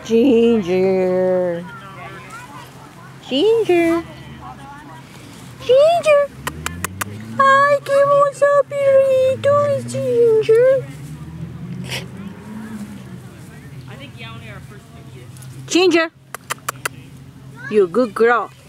Ginger. Ginger. Ginger. Hi, Kim, what's up, Burrito? It's Ginger. Ginger. You good girl.